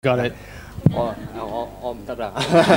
Got it. 我唔得啦。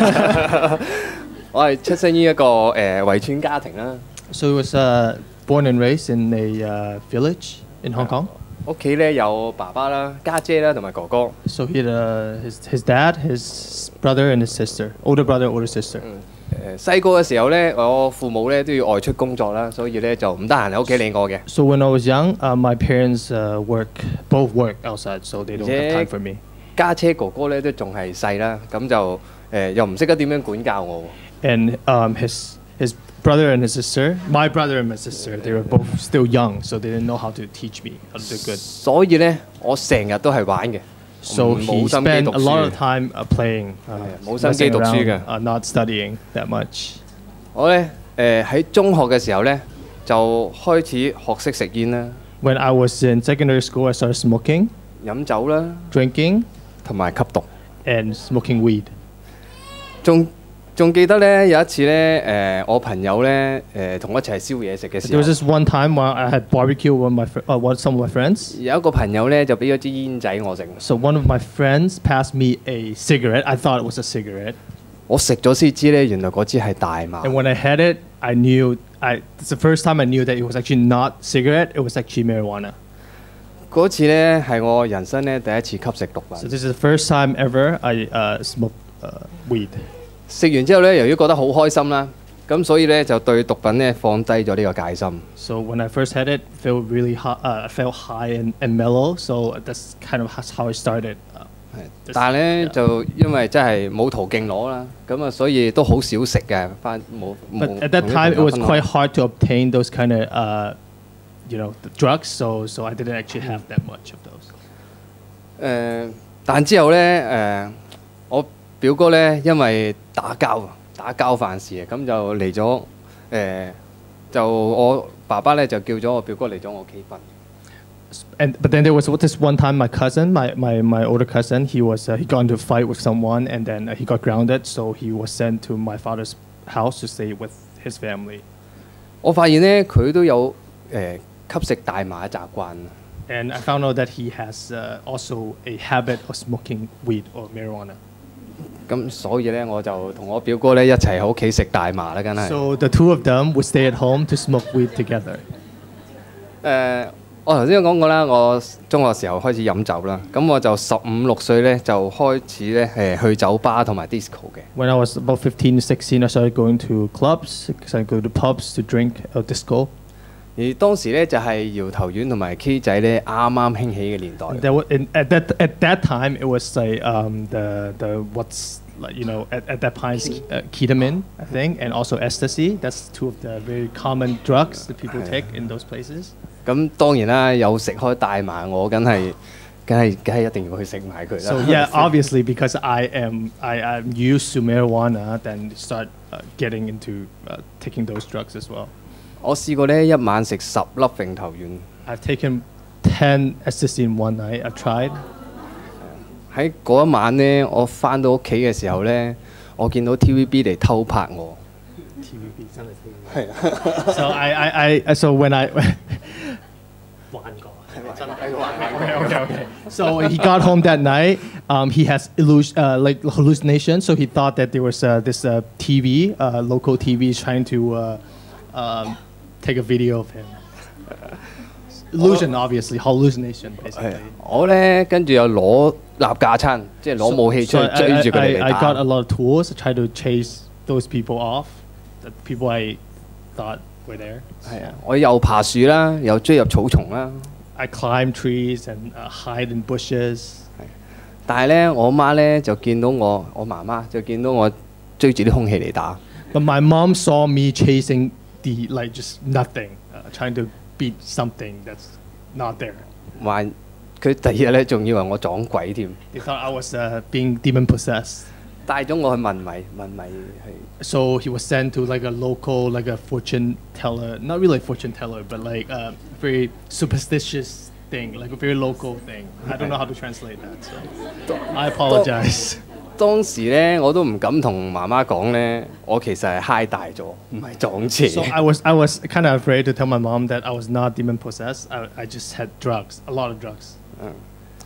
我係出生於一個圍村家庭啦。 So he was born and raised in a village in Hong Kong. 屋企咧有爸爸啦、家姐啦同埋哥哥。 So he had his dad, his brother, and his sister. Older brother, older sister. 細個嘅時候咧，我父母咧都要外出工作啦，所以咧就唔得閒喺屋企理我嘅。 So when I was young, my parents both work outside, so they don't have time for me. 家姐哥哥咧都仲係細啦，咁就又唔識得點樣管教我。 And his brother and his sister, my brother and my sister, they were both still young, so they didn't know how to teach me how to do good. 所以咧，我成日都係玩嘅。 So he spent a lot of time playing, 冇心機讀書嘅 not studying that much. 我咧喺中學嘅時候咧，就開始學識食煙啦。 When I was in secondary school, I started smoking, 飲酒啦， drinking, 同埋吸毒。 and smoking weed. 仲記得咧有一次咧我朋友咧同我一齊燒嘢食嘅時 There 候 was this one time where I had barbecue with some of my friends. 有一個朋友咧就俾咗支煙仔我食。 So one of my friends passed me a cigarette. I thought it was a cigarette. 我食咗先知咧，原來嗰支係大麻。 And when I had it, I knew it's the first time I knew that it was actually not cigarette. It was actually marijuana. 嗰次咧係我人生咧第一次吸食毒品。 So this is the first time ever I smoked weed. 食完之後咧，由於覺得好開心啦，咁所以咧就對毒品咧放低咗呢個戒心。 So when I first had it, felt really I felt high and mellow. So that's kind of how I started. 但係咧就因為真係冇途徑攞啦，咁啊所以都好少食嘅，冇。 But at that time, it was quite hard to obtain those kind of the drugs. So I didn't actually have that much of those. 但之後咧我表哥咧因為打交犯事啊，咁就嚟咗就我爸爸咧就叫咗我表哥嚟咗我屋企瞓。 But then there was this one time my cousin, my older cousin, he got into a fight with someone and then he got grounded, so he was sent to my father's house to stay with his family. 我發現咧佢都有吸食大麻嘅習慣。 And I found out that he has also a habit of smoking weed or marijuana. 咁所以咧我就同我表哥咧一齊喺屋企食大麻啦，梗係。 So the two of them would stay at home to smoke weed together. 我頭先有講過啦，我中學時候開始飲酒啦，咁我就15、16歲咧就開始咧去酒吧同埋 disco 嘅。 When I was about 15 to 16, I started going to clubs, started going to pubs to drink disco. 而當時咧就係搖頭丸同埋 K 仔咧啱啱興起嘅年代。 At that time, it was like the what's at that time ketamine, I think, and also ecstasy. That's two of the very common drugs that people take in those places. 咁當然啦，有食開大麻，我梗係一定要去食埋佢啦。 So yeah, obviously because I'm used to marijuana, then start getting into taking those drugs as well. 我試過咧一晚食10粒揈頭丸。 I've taken 10 ecstasy in one night. I've tried. 喺嗰一晚咧，我翻到屋企嘅時候咧，我見到 TVB 嚟偷拍我。 TVB 真係係啊。So when I 玩過真係玩過。Okay. So he got home that night. He has hallucination. So he thought that there was this TV, local TV, trying to take a video of him. Illusion, obviously, hallucination, basically. 我咧跟住又攞立架撐，即係攞武器出去追住佢哋嚟打。 I got a lot of tools to try to chase those people off, the people I thought were there. 係啊，我又爬樹啦，又追入草叢啦。 I climb trees and hide in bushes. 但係咧，我媽咧就見到我媽媽就見到我追住啲空氣嚟打。 But my mom saw me chasing just nothing, trying to beat something that's not there. 佢第二日咧仲以為我撞鬼添。 They thought I was being demon possessed. 帶咗我去問米係。 So he was sent to like a local, like a fortune teller, not really a fortune teller, but like a very superstitious thing, like a very local thing. I don't know how to translate that, so I apologize. 當時咧我都唔敢同媽媽講咧，我其實係嗨大咗，唔係撞邪。 So I was kind of afraid to tell my mom that I was not demon possessed. I just had drugs, a lot of drugs.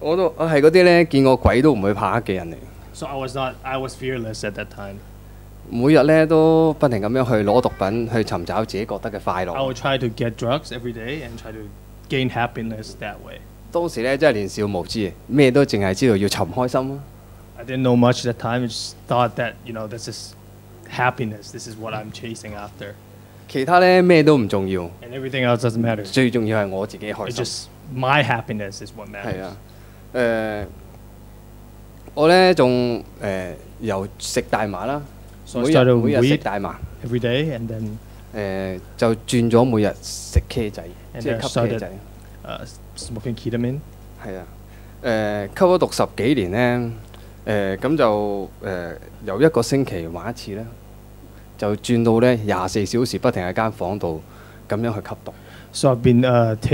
我係嗰啲咧見過鬼都唔會怕黑嘅人嚟。 So I was fearless at that time. 每日咧都不停咁樣去攞毒品去尋找自己覺得嘅快 I 樂。 would try to get drugs every day and try to gain happiness that way. 當時咧真係年少無知，咩都淨係知道要尋開心啊！ I didn't know much at that time. I just thought that, this is happiness. This is what I'm chasing after. 其他咧咩都唔重要， And everything else doesn't matter. 最重要係我自己開 It's 心。 just my happiness is what 係 matters. 啊，我咧仲由食大麻啦， So I 每 started 日 with 食 weed 大麻， every day, and then 就轉咗每日食 K 仔， And 即係 then 吸 K started 仔。 smoking ketamine. 係啊，吸咗毒10幾年咧，咁就由一個星期玩一次咧，就轉到咧24小時不停喺間房度咁樣去吸毒。 So I've been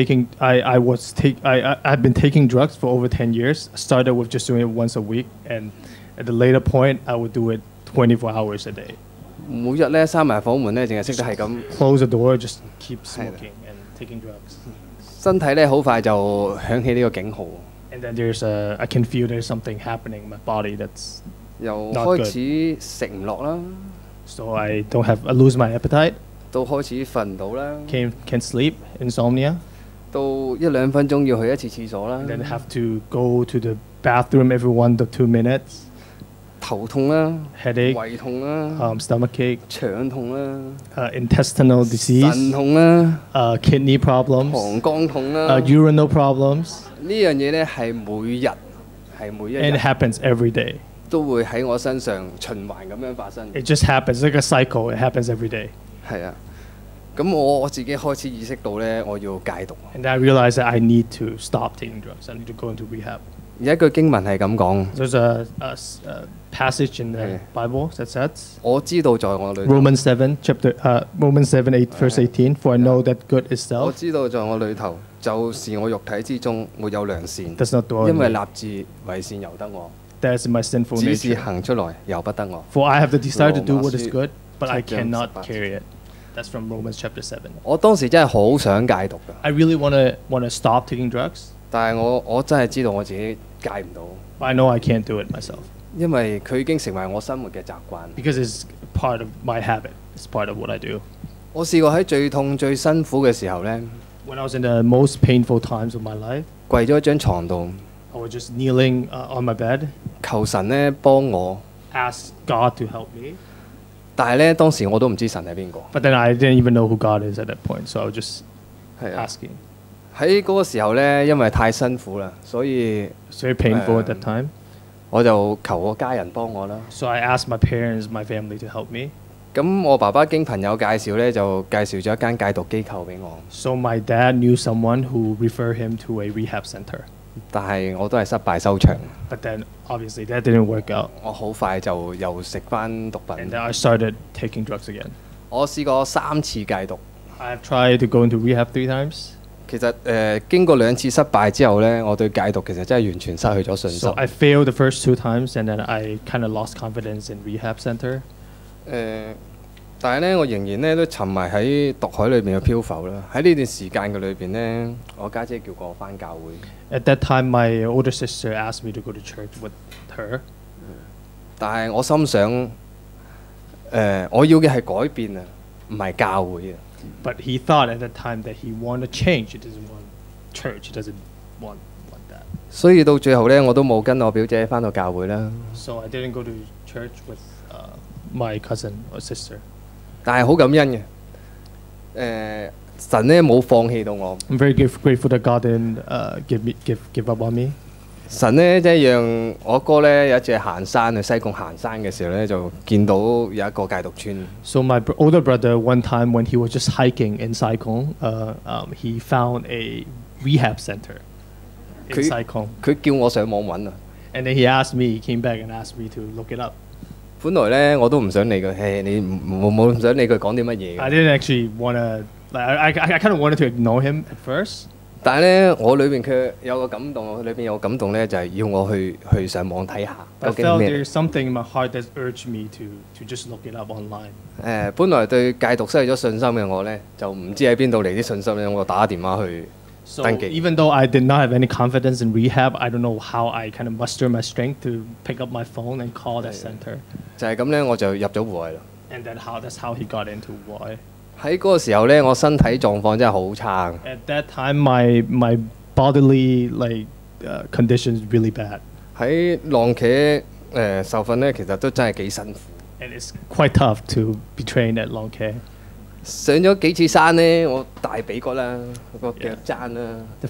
I've been taking drugs for over 10 years. Started with just doing it once a week, and at the later point, I would do it 24 hours a day. 每日咧閂埋房門咧，淨係識得係咁， Close the door, just keep smoking and taking drugs. 身體咧好快就響起呢個警號， And then I can feel there's something happening in my body that's 由 Not 開 good. 始食唔落啦， so I lose my appetite, 到開始瞓唔到啦， can't sleep, insomnia, 到1-2分鐘要去一次廁所啦 and，then have to go to the bathroom every 1 to 2 minutes, 頭痛啦， headache, 胃痛啦， stomachache, 腸痛啦， intestinal 腎 disease, 痛啦， kidney problems, 膀胱痛啦， urinal problems, 呢樣嘢咧係每一 and it 日 happens every day. 都會喺我身上循環咁樣發生。 It just happens, like a cycle. It happens every day. 係啊，咁我自己開始意識到咧，我要戒毒。 And I realized that I need to stop taking drugs. I need to go into rehab. 有一句經文係咁講， There's a passage in the Yeah. Bible that says, 我知道在我裏頭， Romans 7, verse 18, For I know that good 我 itself 知道在我裏頭，就是我肉體之中沒有良善， does not dwell 因為 in 立 me. 志為善由得我， That is in my sinful 只是 nature. 行出來由不得我。 For I have the desire to do what is 羅馬書 good, but I 7章 cannot 18 carry it. That's from Romans chapter 7. 我當時真係好想戒毒㗎， I really wanna stop taking drugs, 但係我真係知道我自己戒唔到， but I know I can't do it myself 因為佢已經成為我生活嘅習慣。 because it's part of my habit. It's part of what I do. 我試過喺最痛最辛苦嘅時候呢， When I was in the most painful times of my life, 跪咗一張床度， I was just kneeling on my bed, 求神呢幫我。 ask God to help me. 但係呢，當時我都唔知神係邊個。 But then I didn't even know who God is at that point, so I was just 係啊， asking. 喺嗰個時候呢，因為太辛苦啦，所以 It's very painful at that time. 我就求我家人幫我啦。 So I asked my parents, my family to help me. 咁我爸爸經朋友介紹呢，就介紹咗一間戒毒機構俾我， So my dad knew someone who referred him to a rehab center. 但係我都係失敗收場。 But then obviously that didn't work out. 我好快就又食翻毒品 And。then I started taking drugs again. 我試過3次戒毒， I've tried to go into rehab 3 times. 其實經過2次失敗之後呢，我對戒毒其實真係完全失去咗信心 So。I failed the first 2 times and then I kind of lost confidence in rehab center. 但係呢，我仍然呢都沉迷喺毒海裏面嘅漂浮啦。喺呢段時間嘅裏邊呢，我家姐叫過我翻教會， At that time my older sister asked me to go to church with her. 但係我心想，我要嘅係改變啊，唔係教會啊。 But he thought at that time that he wanted change. He doesn't want church. He doesn't want that. 所以到最後呢，我都冇跟我表姐翻到教會啦。 So I didn't go to church with my cousin or sister. 但係好感恩嘅，神呢冇放棄到我。 I'm very grateful that God didn't give up on me. 神呢，即係讓我哥呢有一次行山去西貢行山嘅時候呢，就見到有一個戒毒村。 So my older brother, one time when he was just hiking in Saikong, he found a rehab center in Could- Saikong. 佢叫我上網揾啊。 And then he asked me, he came back and asked me to look it up. 本來呢，我都唔想理佢，你冇想理佢講啲乜嘢 I 嘅。 didn't actually want to, I kind of wanted to ignore him at first. 但係呢，我裏邊佢有個感動，我裏邊有個感動呢，就係要我去上網睇下 I 究竟 felt 咩 there's something in my heart that urged me to just look it up online. 本來對戒毒失去咗信心嘅我呢，就唔知喺邊度嚟啲信心呢，我打電話去 So even though I did not have any confidence in rehab, I don't know how I kind of muster my strength to pick up my phone and call that center. 就係咁咧，我就入咗戶外啦。 And then that's how he got into Wuoi. 喺嗰個時候咧，我身體狀況真係好差。 At that time, my bodily conditions really bad. 喺浪茄受訓咧，其實都真係幾辛苦。 And it's quite tough to be trained at Long K. 上咗幾次山咧，我大髀骨啦，個腳踭啦。 The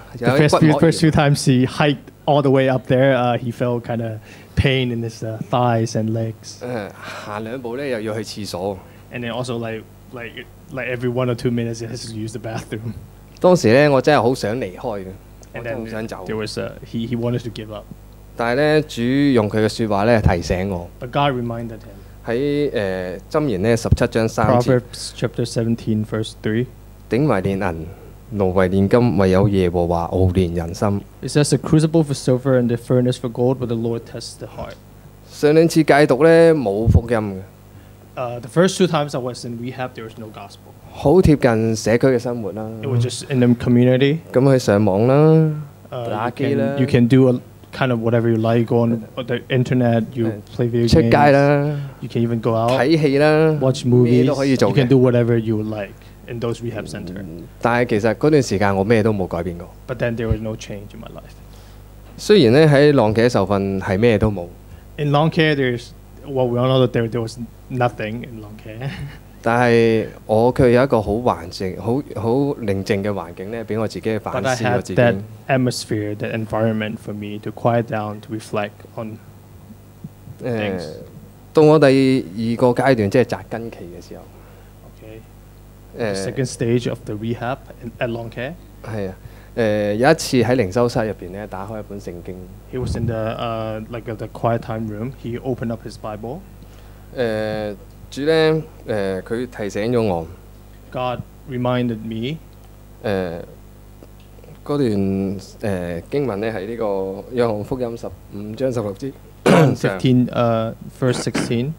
first few times he hiked all the way up there, he felt kind of pain in his thighs and legs. 行兩步咧又要去廁所。 And then also like every 1 or 2 minutes he has to use the bathroom. 當時咧我真係好想離開嘅，我 And 真係 then 好想走。 there was he wanted to give up. 但係咧，主用佢嘅説話咧提醒我。 But God reminded him. 喺箴言咧17章3節。 Proverbs chapter 17 verse 3. 鼎為煉銀，爐為煉金，唯有耶和華熬煉人心。 It says the crucible for silver and the furnace for gold, but the Lord tests the heart. 上兩次戒毒咧冇福音嘅。 The first 2 times I was in rehab, there was no gospel. 好貼近社區嘅生活啦。 It was just in the community. 咁去上網啦，打機啦。 You can do kind of whatever you like, go on the internet, you play video games. 出街啦。 You can even go out. 睇戲啦。 Watch 咩 movies. 都可以做 You 嘅。 can do whatever you like in those rehab centers. 但係其實嗰段時間我咩都冇改變過。 But then there was no change in my life. 雖然咧喺浪茄受訓係咩都冇。 In Long Care, we all know that there was nothing in Long Care. 但係我卻有一個好環境、好寧靜嘅環境咧，俾我自己去反 But I 思我 had 自己。 that atmosphere, that environment for me to quiet down, to reflect on things. 到我第2個階段，即係扎根期嘅時候。 Okay. The second stage of the rehab at Long Care. 係啊，有一次喺靈修室入邊咧，打開一本聖經。 He was in the the quiet time room. He opened up his Bible. 主咧佢提醒咗我。 God reminded me. 嗰段經文咧係呢個約翰福音15章16節。 Verse 16.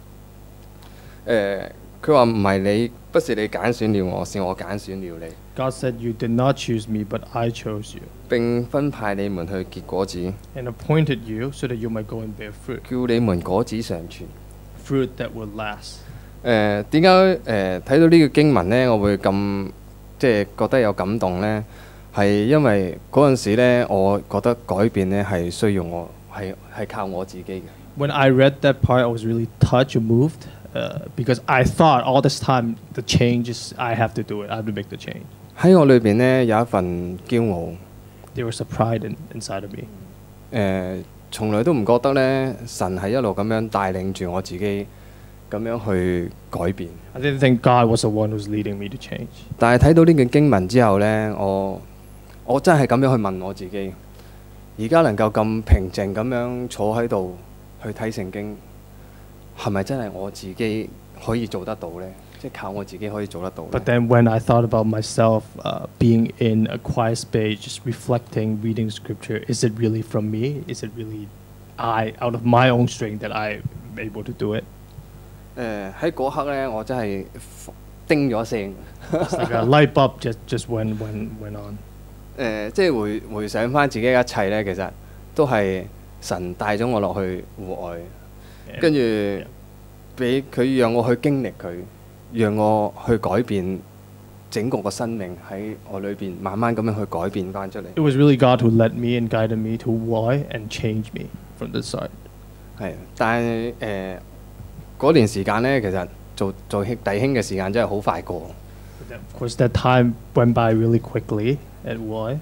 佢話唔係你，不是你揀選了我，是我揀選了你。 God said, "You did not choose me, but I chose you." 並分派你們去結果子。 And appointed you so that you might go and bear fruit. 叫你們果子常存。 Fruit that will last. 點解睇到呢個經文咧，我會咁即係覺得有感動咧？係因為嗰陣時咧，我覺得改變咧係需要我係靠我自己嘅。 When I read that part, I was really touched and moved because I thought all this time the change is I have to do it. I have to make the change. 喺我裏邊咧有一份驕傲。 There was a pride inside of me. 從來都唔覺得咧，神係一路咁樣帶領住我自己，咁樣去改變。 I didn't think God was the one who's leading me to change. 但係睇到呢件經文之後咧，我真係咁樣去問我自己，而家能夠咁平靜咁樣坐喺度去睇聖經，係咪真係我自己可以做得到咧？即係靠我自己可以做得到。 But then when I thought about myself being in a quiet space, just reflecting, reading scripture, is it really from me? Is it really out of my own strength that I'm able to do it? 喺嗰刻咧，我真係叮咗聲。 It's like a light bulb just went on. 即係回想翻自己嘅一切咧，其實都係神帶咗我落去戶外，跟住俾佢讓我去經歷佢。讓我去改變整個生命喺我裏邊，慢慢咁樣去改變翻出嚟。 It was really God who led me and guided me to Wuoi and changed me from the start. 係，但係嗰段時間咧，其實做弟兄嘅時間真係好快過。 Of course, that time went by really quickly at Wuoi.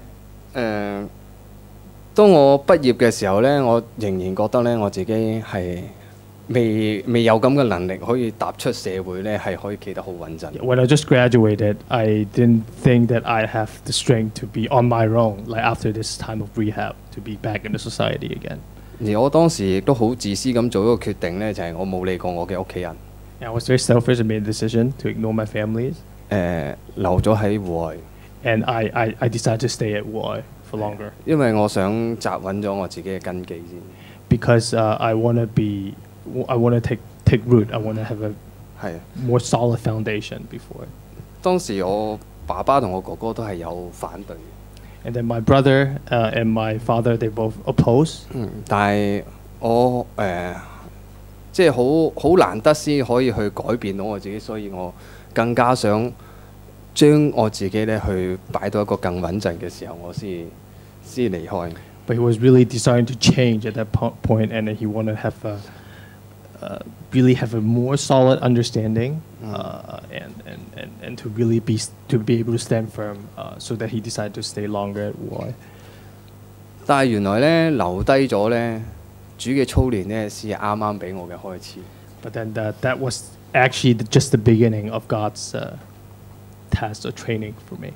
當我畢業嘅時候咧，我仍然覺得咧，我自己係未有咁嘅能力可以踏出社會咧，係可以企得好穩陣。 When I just graduated, I didn't think that I have the strength to be on my own, like after this time of rehab, to be back in the society again. 而我當時亦都好自私咁做一個決定咧，就係我冇理過我嘅屋企人。 I was very selfish and made a decision to ignore my families. 留咗喺戶外。 And I decided to stay at Wuoi for longer. 因為我想紮穩咗我自己嘅根基先。 Because I want to take root. I want to have a more solid foundation before. 當時我爸爸同我哥哥都係有反對嘅。 And then my brother and my father, they both oppose. 但係我即係好難得先可以去改變到我自己，所以我更加想將我自己咧去擺到一個更穩陣嘅時候，我先離開。 But he was really desiring to change at that point, and he wanted to have really have a more solid understanding, and to really be able to stand firm, so that he decided to stay longer at Wuoi. 但係原來咧留低咗咧，主嘅操練咧先係啱啱俾我嘅開始。 But then that was actually just the beginning of God's task or training for me.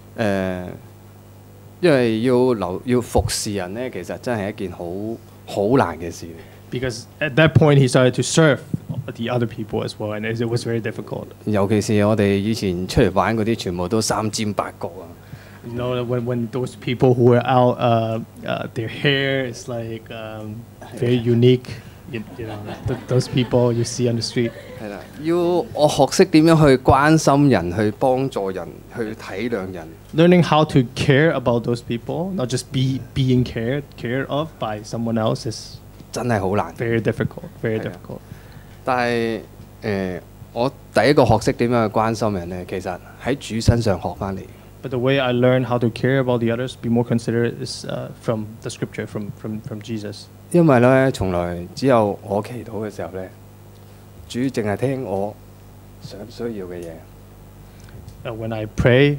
因為要服侍人咧，其實真係一件好難嘅事。 Because at that point he started to serve the other people as well, and it was very difficult. 尤其是我哋以前出嚟玩嗰啲，全部都三尖八角啊。 You know, when those people who were out, their hair is like very unique. You know, those people you see on the street. 係啦，要我學識點樣去關心人，去幫助人，去體諒人。 Learning how to care about those people, not just being cared of by someone else, is 真係好難。 Very difficult, very difficult. 但係我第一個學識點樣去關心人咧，其實喺主身上學翻嚟。 But the way I learned how to care about the others, be more considerate, is from the scripture, from Jesus. 因為咧，從來只有我祈禱嘅時候咧，主淨係聽我需要嘅嘢。 When I pray,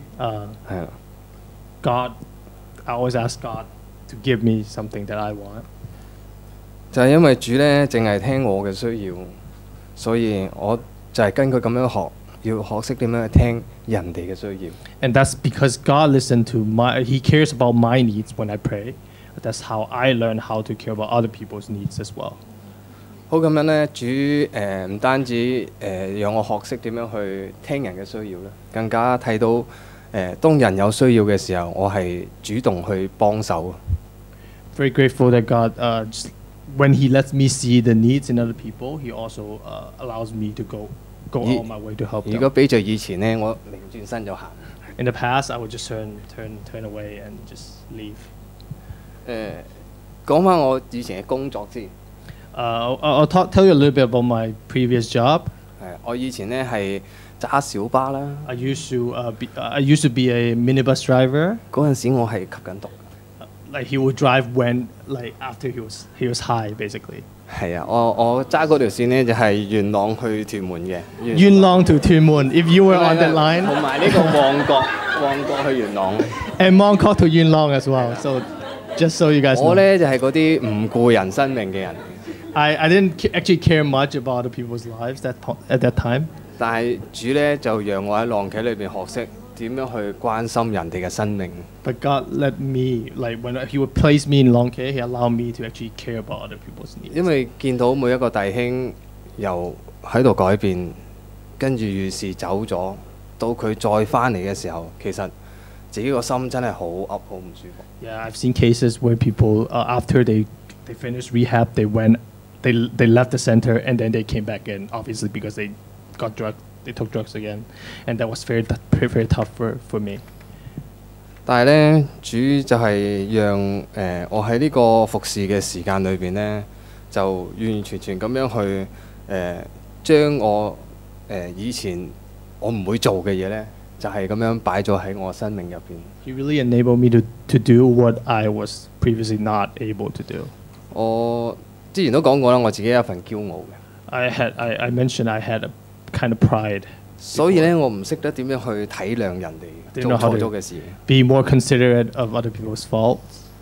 God, I always ask God to give me something that I want. 就係因為主咧淨係聽我嘅需要，所以我就係跟佢咁樣學，要學識點樣去聽人哋嘅需要。 And that's because God listened to He cares about my needs when I pray. That's how I learn how to care about other people's needs as well. 好咁樣咧，主唔單止讓我學識點樣去聽人嘅需要咧，更加睇到當人有需要嘅時候，我係主動去幫手。 Very grateful that God, when He lets me see the needs in other people, He also allows me to go on my way to help them. 如果比著以前咧，我擰轉身就行。 In the past, I would just turn away and just leave. 講翻我以前嘅工作先。 I'll tell you a little bit about my previous job. 我以前咧係揸小巴啦。 I used to be a minibus driver. 嗰陣時我係吸緊毒。 Like he would drive when after he was high basically. 係啊，我揸嗰條線咧就係元朗去屯門嘅。 元朗to 屯門 ，if you were on that line. 同埋呢個旺角去元朗。 And Mongkok to 元朗 as well. So just so you guys know. 我咧就係嗰啲唔顧人生命嘅人。 I didn't actually care much about other people's lives at that time. 但係主咧就讓我喺浪企裏邊學識點樣去關心人哋嘅生命。 But God let me, like when He would place me in Long K, He allowed me to actually care about other people's needs. 因為見到每一個弟兄又喺度改變，跟住於是走咗，到佢再翻嚟嘅時候，其實自己個心真係好噏好唔舒服。 Yeah, I've seen cases where people after they finished rehab, they left the center and then they came back in, obviously because they took drugs again, and that was very tough for me. 但係咧，主就係讓我喺呢個服侍嘅時間裏邊咧，就完完全全咁樣去將我以前我唔會做嘅嘢咧，就係咁樣擺咗喺我生命入邊。 He really enabled me to do what I was previously not able to do. 我之前都講過啦，我自己有一份驕傲嘅。 I mentioned I had a kind of pride. 所以咧，我唔識得點樣去體諒人哋做錯咗嘅事。 Be more considerate of other people's faults.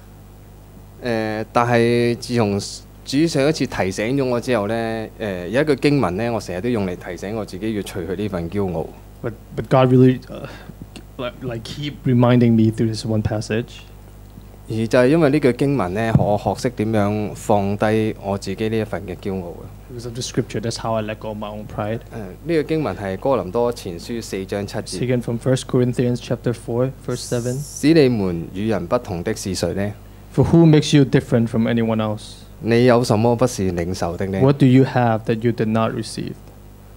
但係自從主上一次提醒咗我之後咧，有一句經文咧，我成日都用嚟提醒我自己要除去呢份驕傲。 But God really like keep reminding me through this one passage. 而就係因為呢句經文咧，我學識點樣放低我自己呢一份嘅驕傲嘅。 Because of the scripture, that's how I let go of my own pride. 呢個經文係哥林多前書4章7節。 Taken from 1 Corinthians chapter 4, verse 7. 使你們與人不同的是誰呢？ For who makes you different from anyone else? 你有什麼不是領受的呢？ What do you have that you did not receive?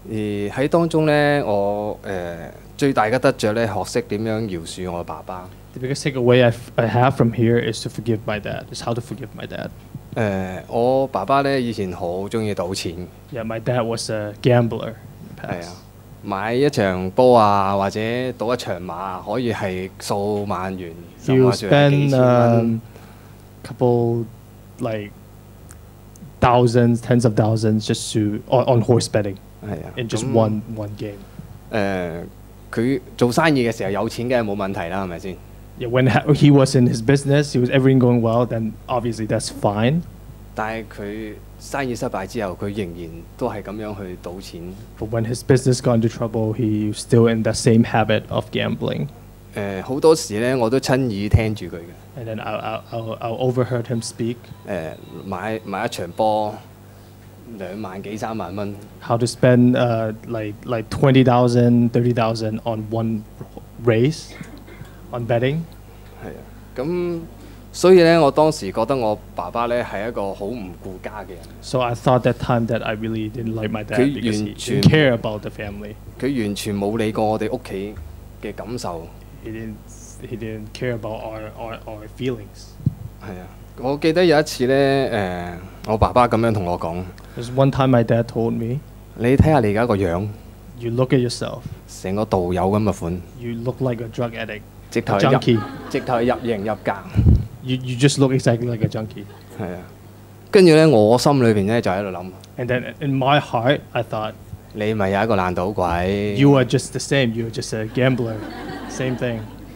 而喺當中呢，我最大嘅得着呢，學識點樣饒恕我爸爸。 The biggest takeaway I have from here is to forgive my dad. Is how to forgive my dad. 我爸爸呢，以前好中意賭錢。 Yeah, my dad was a gambler. 係啊，買一場波啊，或者賭一場馬，可以係數萬元，甚至係幾千蚊。 Couple like thousands, tens of thousands just to on horse betting. 係啊 in just one game. 佢做生意嘅時候有錢梗係冇問題啦，係咪先？ Yeah, when he was in his business, he was everything going well, then obviously that's fine. 但係佢生意失敗之後，佢仍然都係咁樣去賭錢。 But when his business got into trouble, he was still in the same habit of gambling. 好多時咧，我都親耳聽住佢嘅。 And then I'll overheard him speak. 買一場波2萬幾3萬蚊。 How to spend like 20,000, 30,000 on one race, on betting. 係啊，咁所以咧，我當時覺得我爸爸咧係一個好唔顧家嘅人。 So I thought that time that I really didn't like my dad because he didn't care about the family. 佢完全冇理過我哋屋企嘅感受。 He didn't care about our feelings. 係啊，我記得有一次咧，我爸爸咁樣同我講。 There's one time my dad told me. 你睇下你而家個樣。 You look at yourself. 成個道友咁嘅款。 You look like a drug addict. 直頭 junkie. 直頭入型入格。 You just look exactly like a junkie. 係啊，跟住咧，我心裏邊咧就喺度諗。 And then in my heart, I thought. 你咪有一個爛賭鬼。 You are just the same. You are just a gambler. Same thing.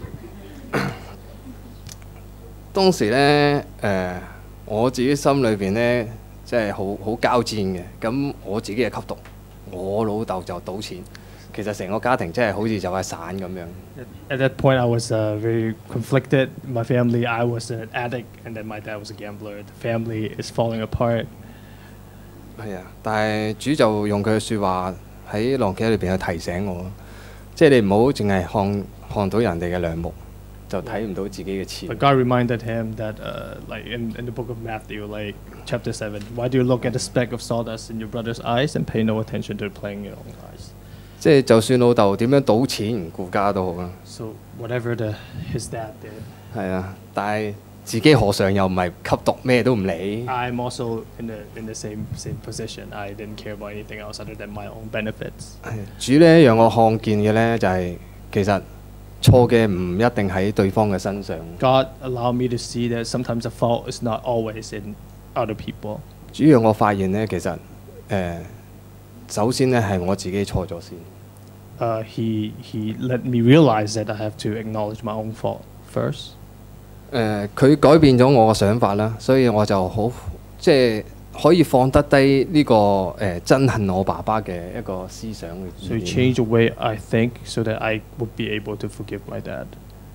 當時咧，我自己心裏邊咧，即係好交戰嘅。咁我自己係吸毒，我老豆就賭錢。其實成個家庭真係好似就係散咁樣。 At that point, I was very conflicted. My family, I was an addict, and then my dad was a gambler. The family is falling apart. 係啊，但係主就用佢嘅説話喺浪茄裏邊去提醒我，即係你唔好淨係看到人哋嘅梁木，就睇唔到自己嘅刺。 But God reminded him that, like in the book of Matthew, like chapter 7, why do you look at the speck of sawdust in your brother's eyes and pay no attention to the plank in your own eyes? 即係就算老豆點樣賭錢唔顧家都好啦。 So whatever his dad did. 係啊，但係自己何嘗又唔係吸毒咩都唔理。 I'm also in the same position. I didn't care about anything else other than my own benefits. 主咧讓我看見嘅咧就係其實錯嘅唔一定喺對方嘅身上。 God allowed me to see that sometimes the fault is not always in other people. 主讓我發現咧，其實首先咧係我自己錯咗先。 He let me realize that I have to acknowledge my own fault first. 佢改變咗我嘅想法啦，所以我就好即係可以放得低呢個憎恨我爸爸嘅一個思想。 So he changed the way I think so that I would be able to forgive my dad.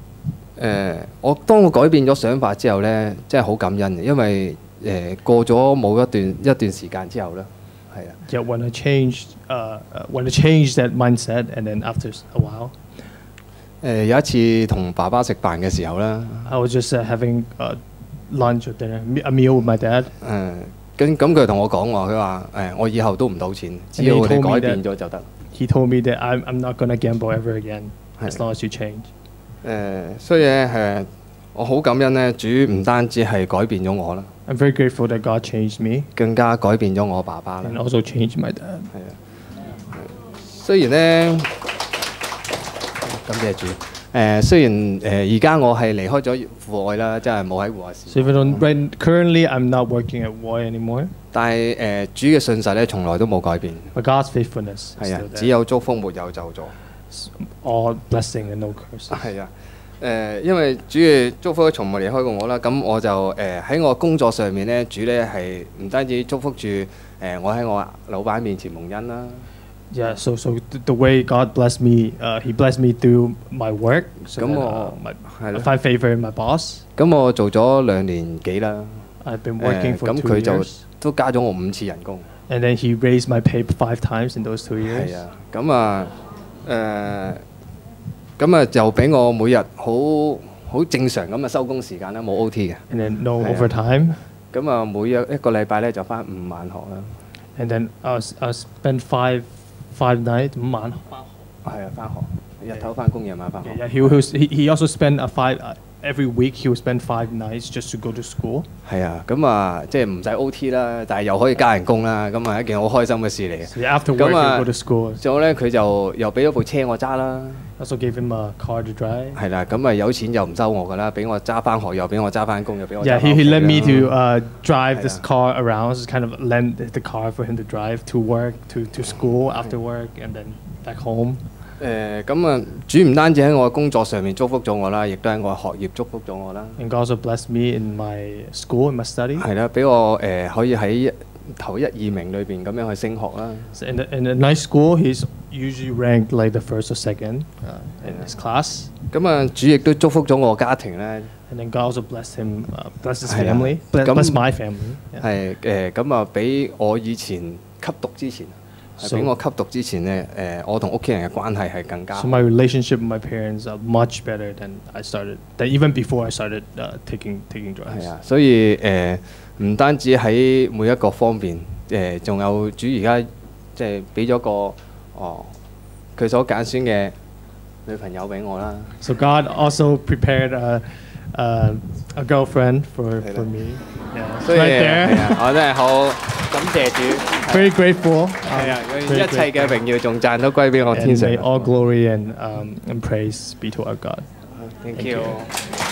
當我改變咗想法之後咧，真係好感恩嘅，因為過咗冇一段時間之後咧，係啊。 Yeah, when I changed that mindset, and then after a while. 有一次同爸爸食飯嘅時候啦。 I was just having lunch or dinner, a meal with my dad. 咁佢同我講話，佢話我以後都唔賭錢，只要你改變咗就得。 He told me that I'm not gonna gamble ever again as long as you change. 所以咧我好感恩咧，主唔單止係改變咗我啦。 I'm very grateful that God changed me. 更加改變咗我爸爸啦。 And also changed my dad. 係啊，雖然咧，感謝主。雖然而家我係離開咗戶外啦，即係冇喺戶外事。 So even though currently I'm not working at Wuoi anymore. 但係主嘅信實咧，從來都冇改變。 But God's faithfulness. 係啊，只有祝福沒有咒詛。 All blessing and no curses. 係啊。因為主嘅祝福從冇離開過我啦，咁我就喺我工作上面咧，主咧係唔單止祝福住我喺我老闆面前蒙恩啦。 Yeah, so the way God blessed me, He blessed me through my work. So I find favor in my boss. 咁我做咗2年幾啦。 I've been working for 2 years. 咁佢就都加咗我5次人工。 And then He raised my pay 5 times in those 2 years. 係啊，咁啊就俾我每日好正常咁嘅收工時間啦，冇 OT 嘅。 And then no overtime. 咁啊，每一個禮拜咧就返5晚學啦。 And then I spend 5 5 nights 5晚係啊，翻學，日頭翻工，夜晚翻學。 Yeah, he also spent every week he would spend 5 nights just to go to school. 係啊，咁啊，即係唔使 OT 啦，但係又可以加人工啦，咁啊一件好開心嘅事嚟嘅。 So after work he go to school. 之後咧，佢就又俾咗部車我揸啦。 Also gave him a car to drive. 係啦，咁啊有錢又唔收我㗎啦，俾我揸翻學，又俾我揸翻工，又俾我。 Yeah, he let me to drive this car around, just kind of lend the car for him to drive to work, to school, after work, and then back home. 咁啊，主唔單止喺我嘅工作上面祝福咗我啦，亦都喺我嘅學業祝福咗我啦。 And God also blessed me in my school, in my study. 係啦，俾我可以喺頭1、2名裏邊咁樣去升學啦。 So in a nice school, he's usually ranked like the first or second in his class. 咁啊，主亦都祝福咗我家庭咧。 And then God also blessed him, blessed his family, blessed my family. 係咁啊，比我以前吸毒之前。比我吸毒之前咧，我同屋企人嘅關係係更加。 So my relationship with my parents are much better than even before I started taking drugs. 係啊，所以唔單止喺每一個方面，仲有主而家即係俾咗個佢所揀選嘅女朋友俾我啦。 So God also prepared a girlfriend for me. Yeah, 所以 right there. 我真係好感謝主。 Very grateful. 係啊，一切嘅榮耀仲讚都歸俾我天上。 May all glory and praise be to our God. Thank you.